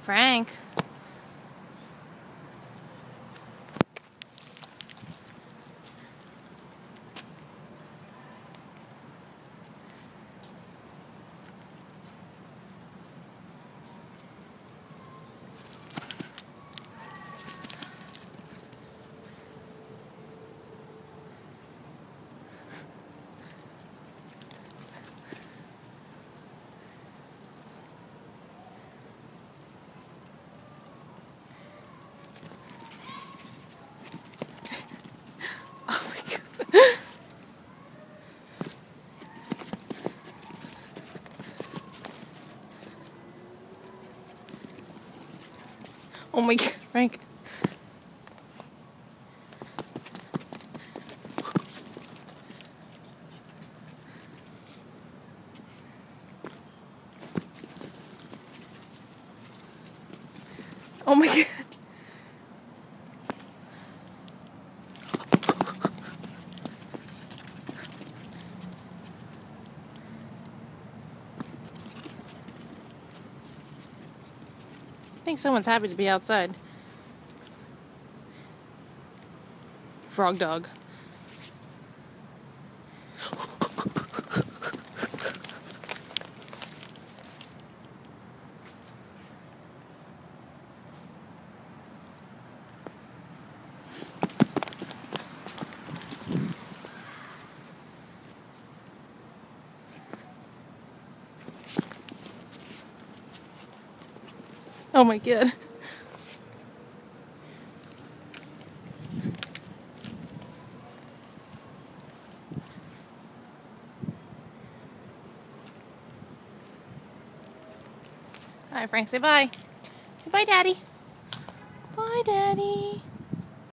Frank. Oh my God, Frank. Oh my God. I think someone's happy to be outside. Frog dog. Oh my God. All right, Frank, say bye. Say bye, Daddy. Bye, Daddy.